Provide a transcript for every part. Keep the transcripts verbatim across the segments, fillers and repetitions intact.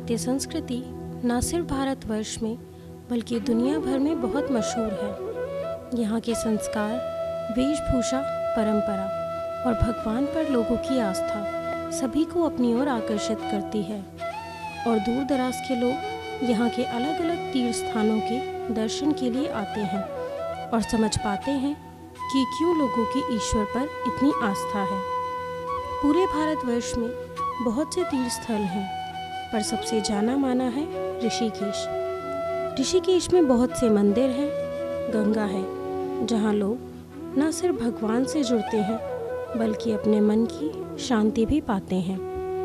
भारतीय संस्कृति न सिर्फ भारतवर्ष में बल्कि दुनिया भर में बहुत मशहूर है। यहाँ के संस्कार, वेशभूषा, परंपरा और भगवान पर लोगों की आस्था सभी को अपनी ओर आकर्षित करती है और दूर दराज के लोग यहाँ के अलग अलग तीर्थ स्थानों के दर्शन के लिए आते हैं और समझ पाते हैं कि क्यों लोगों की ईश्वर पर इतनी आस्था है। पूरे भारतवर्ष में बहुत से तीर्थ स्थल हैं, पर सबसे जाना माना है ऋषिकेश। ऋषिकेश में बहुत से मंदिर हैं, गंगा है, जहाँ लोग न सिर्फ भगवान से जुड़ते हैं बल्कि अपने मन की शांति भी पाते हैं।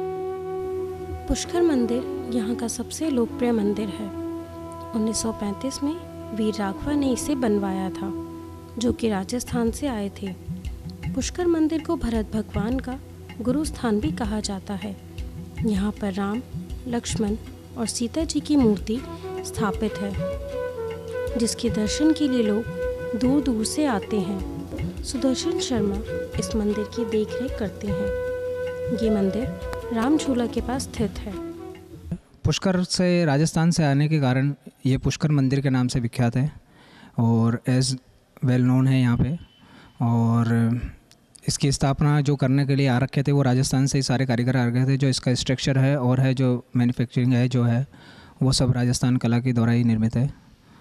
पुष्कर मंदिर यहाँ का सबसे लोकप्रिय मंदिर है। उन्नीस सौ पैंतीस में वीर राघवा ने इसे बनवाया था, जो कि राजस्थान से आए थे। पुष्कर मंदिर को भरत भगवान का गुरु स्थान भी कहा जाता है। यहाँ पर राम, लक्ष्मण और सीता जी की मूर्ति स्थापित है, जिसके दर्शन के लिए लोग दूर दूर से आते हैं। सुदर्शन शर्मा इस मंदिर की देखरेख करते हैं। ये मंदिर राम झूला के पास स्थित है। पुष्कर से राजस्थान से आने के कारण ये पुष्कर मंदिर के नाम से विख्यात है और एज वेल नोन है यहाँ पे। और इसकी स्थापना जो करने के लिए आ रखे थे वो राजस्थान से ही सारे कारीगर आ रखे थे। जो इसका स्ट्रक्चर है और है जो मैन्युफैक्चरिंग है जो है वो सब राजस्थान कला के द्वारा ही निर्मित है।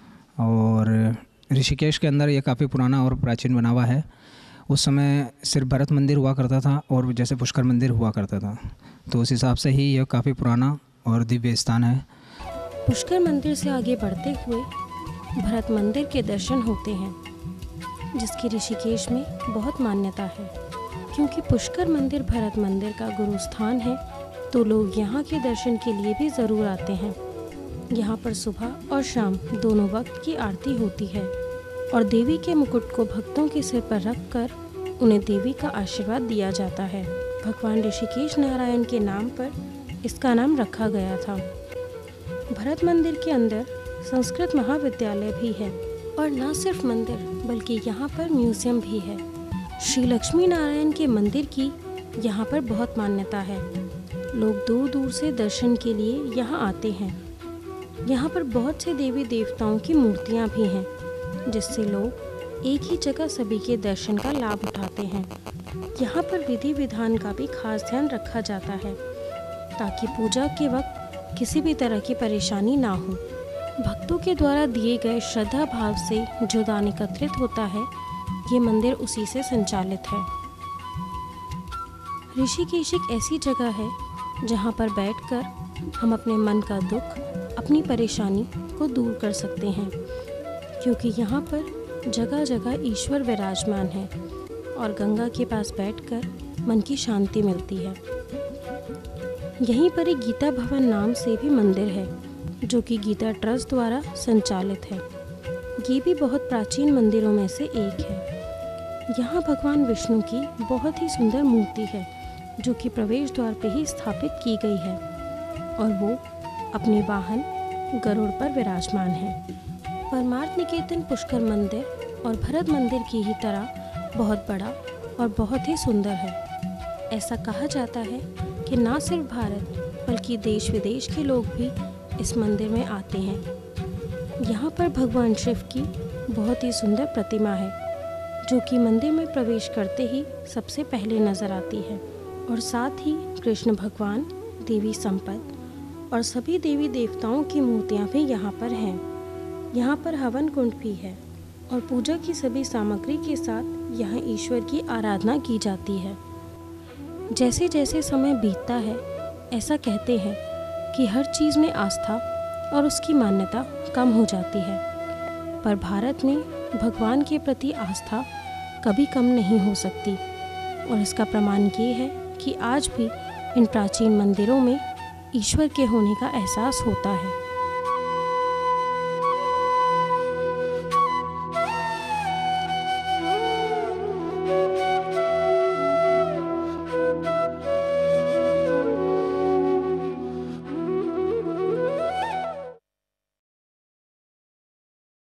और ऋषिकेश के अंदर ये काफ़ी पुराना और प्राचीन बना हुआ है। उस समय सिर्फ भरत मंदिर हुआ करता था और जैसे पुष्कर मंदिर हुआ करता था, तो उस हिसाब से ही यह काफ़ी पुराना और दिव्य स्थान है। पुष्कर मंदिर से आगे बढ़ते हुए भरत मंदिर के दर्शन होते हैं, जिसकी ऋषिकेश में बहुत मान्यता है। क्योंकि पुष्कर मंदिर भरत मंदिर का गुरु स्थान है, तो लोग यहाँ के दर्शन के लिए भी ज़रूर आते हैं। यहाँ पर सुबह और शाम दोनों वक्त की आरती होती है और देवी के मुकुट को भक्तों के सिर पर रखकर उन्हें देवी का आशीर्वाद दिया जाता है। भगवान ऋषिकेश नारायण के नाम पर इसका नाम रखा गया था। भरत मंदिर के अंदर संस्कृत महाविद्यालय भी है और न सिर्फ मंदिर बल्कि यहाँ पर म्यूजियम भी है। श्री लक्ष्मी नारायण के मंदिर की यहाँ पर बहुत मान्यता है। लोग दूर दूर से दर्शन के लिए यहाँ आते हैं। यहाँ पर बहुत से देवी देवताओं की मूर्तियाँ भी हैं, जिससे लोग एक ही जगह सभी के दर्शन का लाभ उठाते हैं। यहाँ पर विधि विधान का भी खास ध्यान रखा जाता है, ताकि पूजा के वक्त किसी भी तरह की परेशानी ना हो। भक्तों के द्वारा दिए गए श्रद्धा भाव से जो दान एकत्रित होता है, ये मंदिर उसी से संचालित है। ऋषिकेश एक ऐसी जगह है जहाँ पर बैठकर हम अपने मन का दुख, अपनी परेशानी को दूर कर सकते हैं, क्योंकि यहाँ पर जगह जगह ईश्वर विराजमान है और गंगा के पास बैठकर मन की शांति मिलती है। यहीं पर एक गीता भवन नाम से भी मंदिर है, जो कि गीता ट्रस्ट द्वारा संचालित है। ये भी बहुत प्राचीन मंदिरों में से एक है। यहाँ भगवान विष्णु की बहुत ही सुंदर मूर्ति है, जो कि प्रवेश द्वार पे ही स्थापित की गई है और वो अपने वाहन गरुड़ पर विराजमान है। परमार्थ निकेतन पुष्कर मंदिर और भरत मंदिर की ही तरह बहुत बड़ा और बहुत ही सुंदर है। ऐसा कहा जाता है कि ना सिर्फ भारत बल्कि देश विदेश के लोग भी इस मंदिर में आते हैं। यहाँ पर भगवान शिव की बहुत ही सुंदर प्रतिमा है, जो कि मंदिर में प्रवेश करते ही सबसे पहले नजर आती है। और साथ ही कृष्ण भगवान, देवी संपत और सभी देवी देवताओं की मूर्तियाँ भी यहाँ पर हैं। यहाँ पर हवन कुंड भी है और पूजा की सभी सामग्री के साथ यहाँ ईश्वर की आराधना की जाती है। जैसे जैसे समय बीतता है, ऐसा कहते हैं कि हर चीज़ में आस्था और उसकी मान्यता कम हो जाती है, पर भारत में भगवान के प्रति आस्था कभी कम नहीं हो सकती। और इसका प्रमाण ये है कि आज भी इन प्राचीन मंदिरों में ईश्वर के होने का एहसास होता है।